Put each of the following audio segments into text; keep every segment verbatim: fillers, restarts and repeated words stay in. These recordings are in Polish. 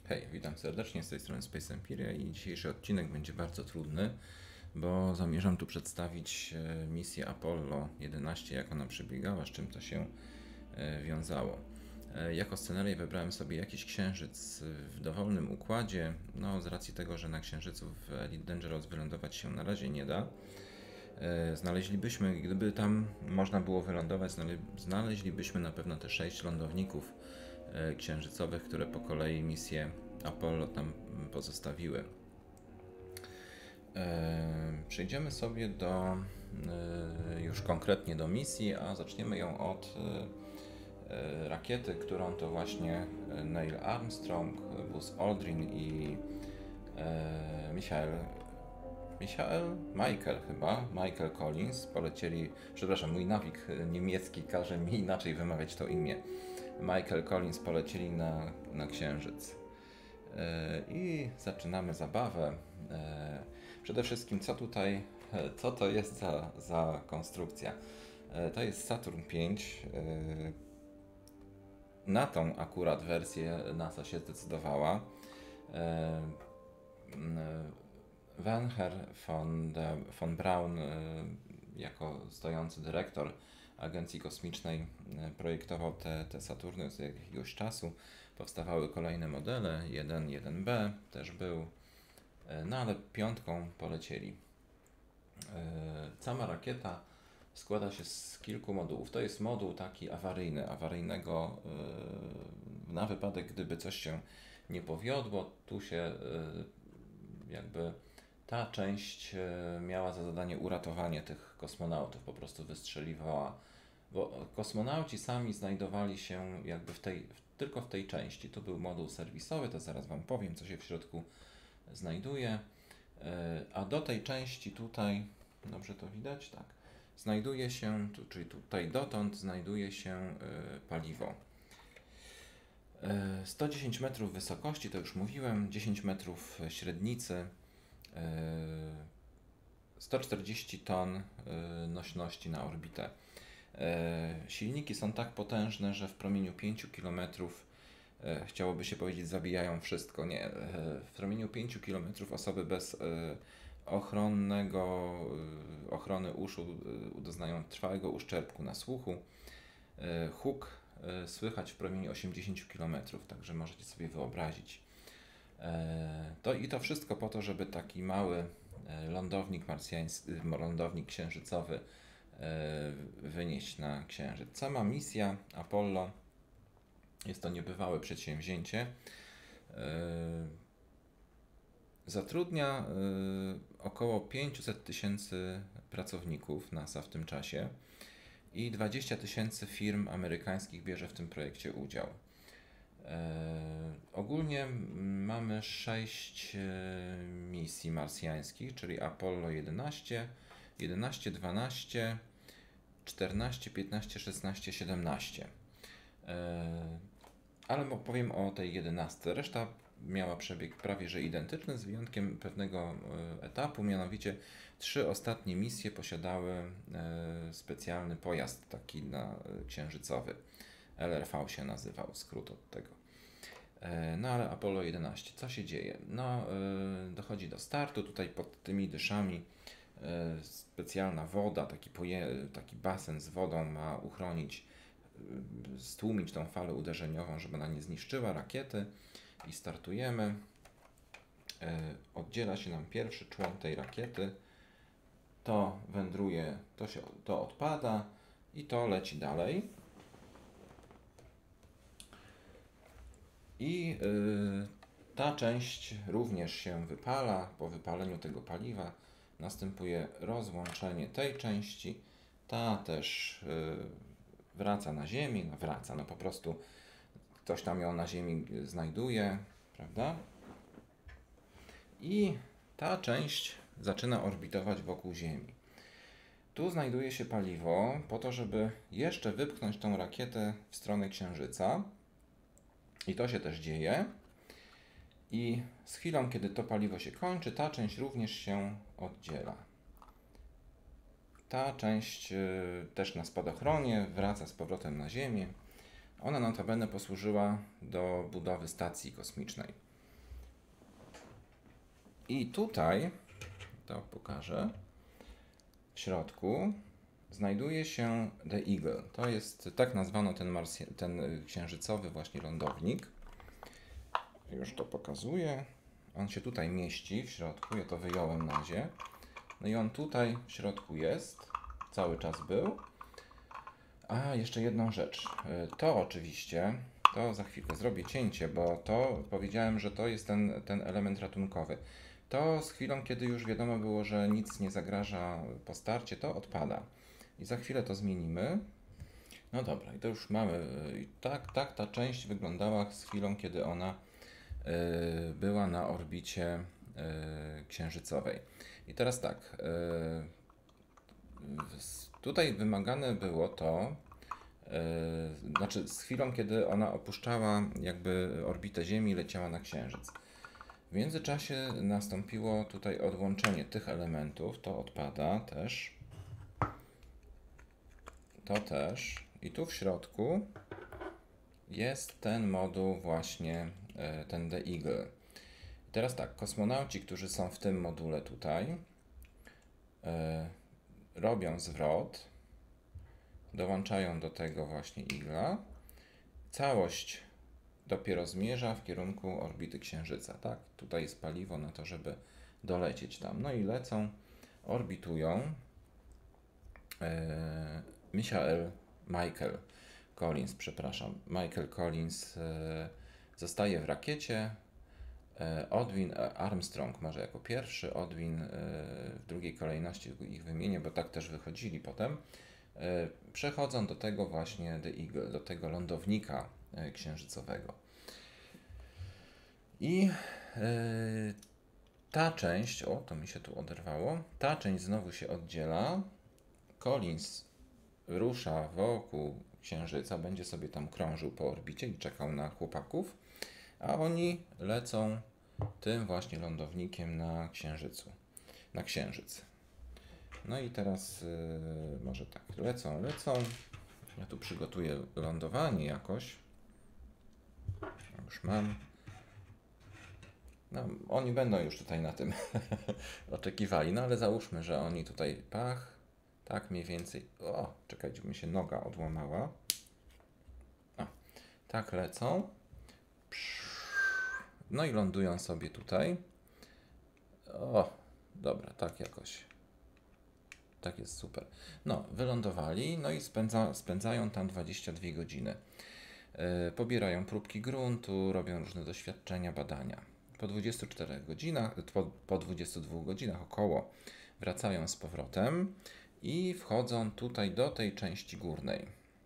Hej, witam serdecznie z tej strony Space Empiria i dzisiejszy odcinek będzie bardzo trudny, bo zamierzam tu przedstawić e, misję Apollo jedenaście, jak ona przebiegała, z czym to się e, wiązało. E, Jako scenariusz wybrałem sobie jakiś księżyc w dowolnym układzie, no z racji tego, że na księżycu w Elite Dangerous wylądować się na razie nie da. E, Znaleźlibyśmy, gdyby tam można było wylądować, znale- znaleźlibyśmy na pewno te sześć lądowników e, księżycowych, które po kolei misje Apollo tam mm, pozostawiły. E, Przejdziemy sobie do e, już konkretnie do misji, a zaczniemy ją od e, e, rakiety, którą to właśnie Neil Armstrong, Buzz Aldrin i e, Michael Michael? Michael chyba, Michael Collins polecieli, przepraszam, mój nawik niemiecki każe mi inaczej wymawiać to imię. Michael Collins polecieli na, na Księżyc. E, I zaczynamy zabawę. E, Przede wszystkim, co tutaj, e, co to jest za, za konstrukcja? E, To jest Saturn pięć. E, Na tą akurat wersję NASA się zdecydowała. E, m, Wernher von, de, von Braun, e, jako stojący dyrektor Agencji Kosmicznej, e, projektował te, te Saturny z jakiegoś czasu. Powstawały kolejne modele, jeden, jeden B też był, e, no ale piątką polecieli. E, Sama rakieta składa się z kilku modułów. To jest moduł taki awaryjny, awaryjnego e, na wypadek, gdyby coś się nie powiodło. Tu się e, jakby ta część e, miała za zadanie uratowanie tych kosmonautów, po prostu wystrzeliwała, bo kosmonauci sami znajdowali się jakby w tej, w, tylko w tej części. Tu był moduł serwisowy, to zaraz Wam powiem, co się w środku znajduje, e, a do tej części tutaj, dobrze to widać? Tak. Znajduje się, tu, czyli tutaj dotąd znajduje się e, paliwo. E, sto dziesięć metrów wysokości, to już mówiłem, dziesięć metrów średnicy, sto czterdzieści ton nośności na orbitę. Silniki są tak potężne, że w promieniu pięć kilometrów, chciałoby się powiedzieć, zabijają wszystko. Nie, w promieniu pięć kilometrów osoby bez ochronnego, ochrony uszu doznają trwałego uszczerbku na słuchu. Huk słychać w promieniu osiemdziesiąt kilometrów, także możecie sobie wyobrazić. To i to wszystko po to, żeby taki mały lądownik marsjański, lądownik księżycowy wynieść na Księżyc. Sama misja Apollo jest to niebywałe przedsięwzięcie. Zatrudnia około pięćset tysięcy pracowników NASA w tym czasie i dwadzieścia tysięcy firm amerykańskich bierze w tym projekcie udział. E, ogólnie mamy sześć e, misji marsjańskich, czyli Apollo jedenaście, jedenaście, dwanaście, czternaście, piętnaście, szesnaście, siedemnaście. E, ale powiem o tej jedenastce. Reszta miała przebieg prawie że identyczny, z wyjątkiem pewnego e, etapu, mianowicie trzy ostatnie misje posiadały e, specjalny pojazd taki na e, księżycowy. L R V się nazywał, skrót od tego. No ale Apollo jedenaście, co się dzieje? No, yy, dochodzi do startu, tutaj pod tymi dyszami yy, specjalna woda, taki, poje, taki basen z wodą ma uchronić, yy, stłumić tą falę uderzeniową, żeby ona nie zniszczyła rakiety i startujemy. Yy, oddziela się nam pierwszy człon tej rakiety, to wędruje, to, się, to odpada i to leci dalej. I y, ta część również się wypala. Po wypaleniu tego paliwa następuje rozłączenie tej części. Ta też y, wraca na Ziemię. No wraca, no po prostu ktoś tam ją na Ziemi znajduje, prawda? I ta część zaczyna orbitować wokół Ziemi. Tu znajduje się paliwo po to, żeby jeszcze wypchnąć tą rakietę w stronę Księżyca. I to się też dzieje. I z chwilą, kiedy to paliwo się kończy, ta część również się oddziela. Ta część y, też na spadochronie wraca z powrotem na Ziemię. Ona notabene posłużyła do budowy stacji kosmicznej. I tutaj, to pokażę, w środku znajduje się The Eagle. To jest, tak nazwano ten, marsja, ten księżycowy właśnie lądownik. Już to pokazuję. On się tutaj mieści w środku, ja to wyjąłem na razie. No i on tutaj w środku jest, cały czas był. A, jeszcze jedną rzecz. To oczywiście, to za chwilkę zrobię cięcie, bo to powiedziałem, że to jest ten, ten element ratunkowy. To z chwilą, kiedy już wiadomo było, że nic nie zagraża po starcie, to odpada. I za chwilę to zmienimy. No dobra, i to już mamy. I tak, tak ta część wyglądała z chwilą, kiedy ona y, była na orbicie y, księżycowej. I teraz tak. Y, tutaj wymagane było to, y, znaczy z chwilą, kiedy ona opuszczała jakby orbitę Ziemi i leciała na Księżyc. W międzyczasie nastąpiło tutaj odłączenie tych elementów, to odpada też, to też i tu w środku jest ten moduł właśnie, ten The Eagle. I teraz tak, kosmonauci, którzy są w tym module tutaj, robią zwrot, dołączają do tego właśnie Eagle'a, całość dopiero zmierza w kierunku orbity Księżyca, tak? Tutaj jest paliwo na to, żeby dolecieć tam. No i lecą, orbitują. E, Michael, Michael Collins, przepraszam, Michael Collins e, zostaje w rakiecie. E, Aldrin Armstrong może jako pierwszy, Aldrin e, w drugiej kolejności ich wymienię, bo tak też wychodzili potem. E, przechodzą do tego właśnie The Eagle, do tego lądownika e, księżycowego. I yy, ta część, o to mi się tu oderwało, ta część znowu się oddziela. Collins rusza wokół Księżyca, będzie sobie tam krążył po orbicie i czekał na chłopaków, a oni lecą tym właśnie lądownikiem na Księżycu, na Księżyc. No i teraz yy, może tak, lecą, lecą. Ja tu przygotuję lądowanie jakoś. Już mam. No, oni będą już tutaj na tym oczekiwali, no ale załóżmy, że oni tutaj pach, tak mniej więcej, o, czekajcie, mi się noga odłamała. O, tak lecą. No i lądują sobie tutaj. O, dobra, tak jakoś. Tak jest super. No, wylądowali, no i spędza, spędzają tam dwadzieścia dwie godziny. Yy, pobierają próbki gruntu, robią różne doświadczenia, badania. Po dwudziestu czterech godzinach, po, po dwudziestu dwóch godzinach około wracają z powrotem i wchodzą tutaj do tej części górnej.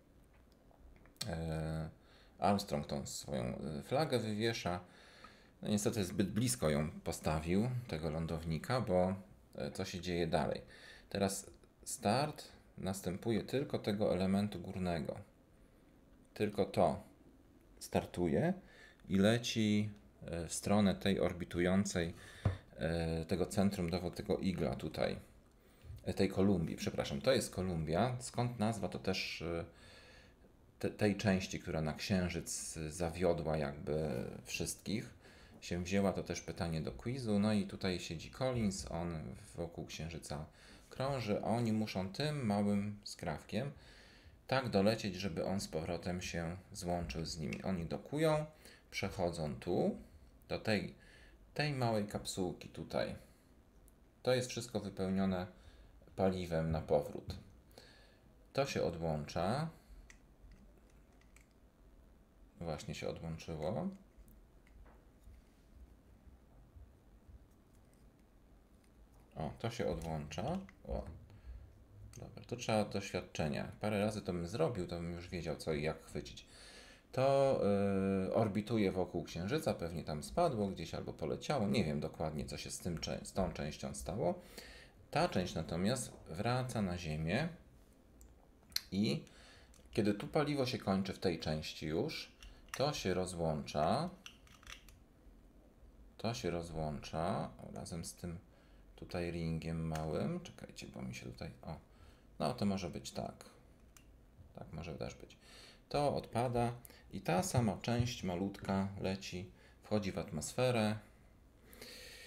E, Armstrong tą swoją flagę wywiesza. No niestety zbyt blisko ją postawił, tego lądownika, bo co się dzieje dalej? Teraz start następuje tylko tego elementu górnego. Tylko to startuje i leci w stronę tej orbitującej, tego centrum, do tego igla tutaj, tej Kolumbii, przepraszam, to jest Kolumbia, skąd nazwa to też te, tej części, która na Księżyc zawiodła jakby wszystkich, się wzięła, to też pytanie do quizu, no i tutaj siedzi Collins, on wokół Księżyca krąży, a oni muszą tym małym skrawkiem tak dolecieć, żeby on z powrotem się złączył z nimi. Oni dokują, przechodzą tu, do tej, tej małej kapsułki tutaj. To jest wszystko wypełnione paliwem na powrót. To się odłącza. Właśnie się odłączyło. O, to się odłącza. O. Dobra, to trzeba doświadczenia. Parę razy to bym zrobił, to bym już wiedział co i jak chwycić. To yy, orbituje wokół Księżyca, pewnie tam spadło gdzieś albo poleciało. Nie wiem dokładnie, co się z, tym, z tą częścią stało. Ta część natomiast wraca na Ziemię i kiedy tu paliwo się kończy w tej części już, to się rozłącza. To się rozłącza razem z tym tutaj ringiem małym. Czekajcie, bo mi się tutaj... O, no to może być tak. Tak może też być. To odpada i ta sama część malutka leci, wchodzi w atmosferę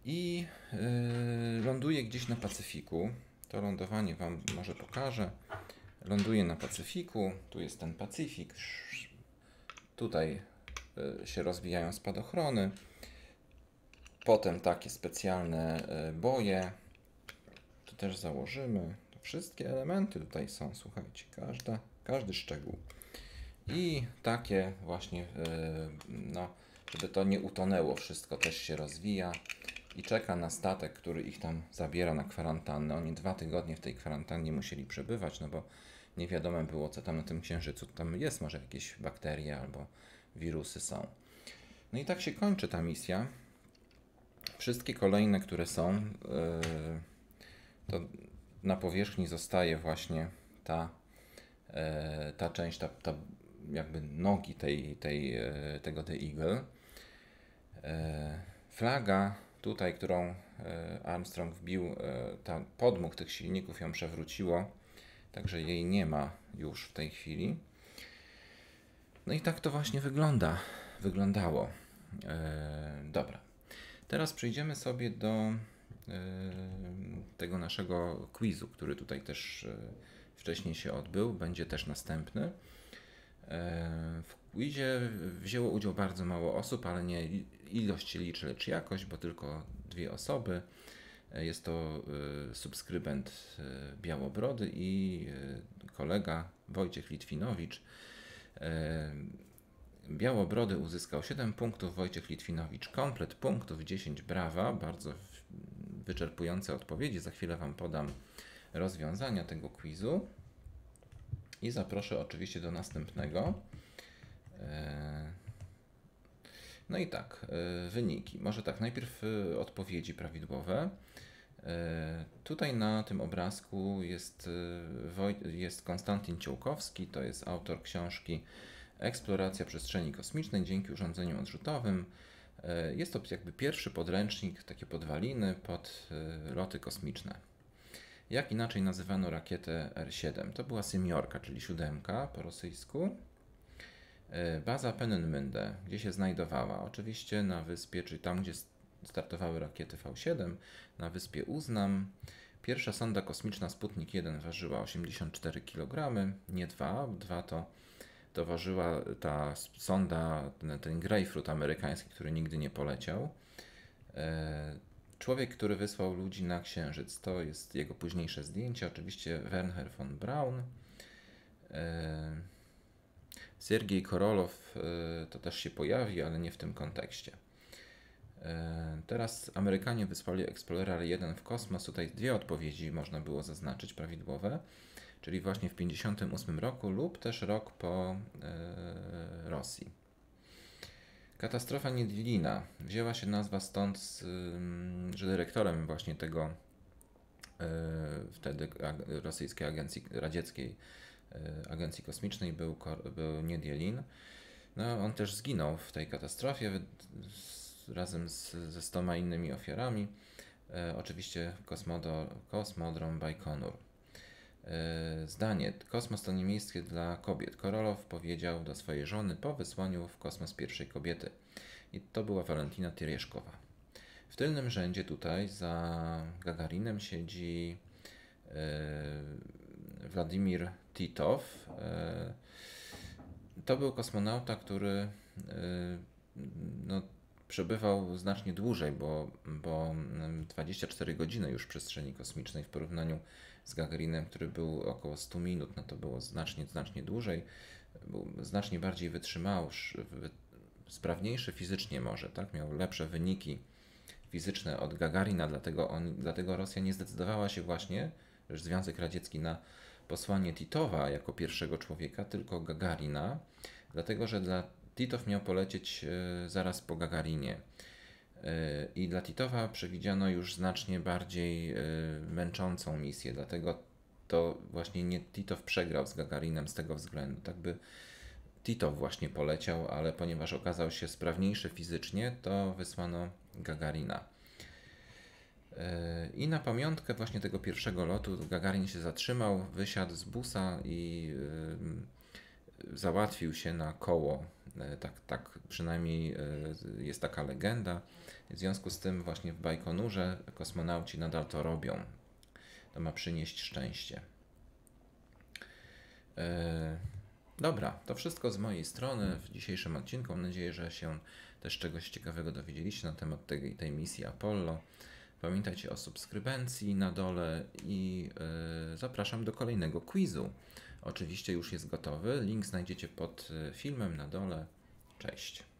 I yy, ląduje gdzieś na Pacyfiku. To lądowanie Wam może pokażę. Ląduje na Pacyfiku, tu jest ten Pacyfik. Tutaj yy, się rozwijają spadochrony. Potem takie specjalne yy, boje. Tu też założymy. To wszystkie elementy tutaj są, słuchajcie, każda, każdy szczegół. I takie właśnie, yy, no, żeby to nie utonęło, wszystko też się rozwija i czeka na statek, który ich tam zabiera na kwarantannę. Oni dwa tygodnie w tej kwarantannie musieli przebywać, no bo nie wiadomo było, co tam na tym księżycu tam jest, może jakieś bakterie albo wirusy są. No i tak się kończy ta misja. Wszystkie kolejne, które są, yy, to na powierzchni zostaje właśnie ta, yy, ta część, ta, ta jakby nogi tej, tej, yy, tego The Eagle. Yy, flaga tutaj, którą Armstrong wbił, ta podmuch tych silników ją przewróciło, także jej nie ma już w tej chwili. No i tak to właśnie wygląda, wyglądało. E, dobra, teraz przejdziemy sobie do e, tego naszego quizu, który tutaj też e, wcześniej się odbył, będzie też następny. E, w quizie wzięło udział bardzo mało osób, ale nie ilość się liczy, lecz jakość, bo tylko dwie osoby. Jest to y, subskrybent y, Białobrody i y, kolega Wojciech Litwinowicz. Y, Białobrody uzyskał siedem punktów, Wojciech Litwinowicz komplet punktów, dziesięć brawa, bardzo wyczerpujące odpowiedzi. Za chwilę Wam podam rozwiązania tego quizu i zaproszę oczywiście do następnego. Y, No i tak, wyniki. Może tak, najpierw odpowiedzi prawidłowe. Tutaj na tym obrazku jest, jest Konstantin Ciołkowski, to jest autor książki Eksploracja przestrzeni kosmicznej dzięki urządzeniom odrzutowym. Jest to jakby pierwszy podręcznik, takie podwaliny pod loty kosmiczne. Jak inaczej nazywano rakietę R siedem? To była Symiorka, czyli siódemka po rosyjsku. Baza Peenemünde, gdzie się znajdowała? Oczywiście na wyspie, czyli tam, gdzie startowały rakiety V siedem, na wyspie Uznam. Pierwsza sonda kosmiczna Sputnik jeden ważyła osiemdziesiąt cztery kilogramy, nie dwa, dwa to, to ważyła ta sonda, ten, ten grejpfrut amerykański, który nigdy nie poleciał. Człowiek, który wysłał ludzi na Księżyc, to jest jego późniejsze zdjęcie, oczywiście Wernher von Braun. Siergiej Korolow to też się pojawi, ale nie w tym kontekście. Teraz Amerykanie wysłali Explorer jeden w kosmos. Tutaj dwie odpowiedzi można było zaznaczyć prawidłowe, czyli właśnie w pięćdziesiątym ósmym roku lub też rok po Rosji. Katastrofa Niedźwilina. Wzięła się nazwa stąd, że dyrektorem właśnie tego wtedy rosyjskiej agencji, radzieckiej agencji kosmicznej był, był Niedźwilin. No, on też zginął w tej katastrofie razem z, ze stoma innymi ofiarami. E, oczywiście kosmodo, kosmodrom Bajkonur. E, zdanie. Kosmos to nie miejsce dla kobiet. Korolow powiedział do swojej żony po wysłaniu w kosmos pierwszej kobiety. I to była Walentina Tereszkowa. W tylnym rzędzie tutaj za Gagarinem siedzi e, Władimir Titow. E, to był kosmonauta, który e, no, przebywał znacznie dłużej, bo, bo dwadzieścia cztery godziny już w przestrzeni kosmicznej w porównaniu z Gagarinem, który był około stu minut, no to było znacznie, znacznie dłużej. Był znacznie bardziej wytrzymałszy, sprawniejszy fizycznie może, tak? Miał lepsze wyniki fizyczne od Gagarina, dlatego, on, dlatego Rosja nie zdecydowała się właśnie, że Związek Radziecki, na posłanie Titowa jako pierwszego człowieka, tylko Gagarina, dlatego że dla Titow miał polecieć y, zaraz po Gagarinie. Y, I dla Titowa przewidziano już znacznie bardziej y, męczącą misję, dlatego to właśnie nie Titow przegrał z Gagarinem z tego względu. Tak by Titow właśnie poleciał, ale ponieważ okazał się sprawniejszy fizycznie, to wysłano Gagarina. I na pamiątkę właśnie tego pierwszego lotu Gagarin się zatrzymał, wysiadł z busa i yy, załatwił się na koło Tak, tak przynajmniej jest taka legenda. W związku z tym właśnie w Bajkonurze kosmonauci nadal to robią. To ma przynieść szczęście. Dobra, to wszystko z mojej strony w dzisiejszym odcinku. Mam nadzieję, że się też czegoś ciekawego dowiedzieliście na temat tej, tej misji Apollo. Pamiętajcie o subskrybencji na dole i yy, zapraszam do kolejnego quizu. Oczywiście już jest gotowy. Link znajdziecie pod filmem na dole. Cześć.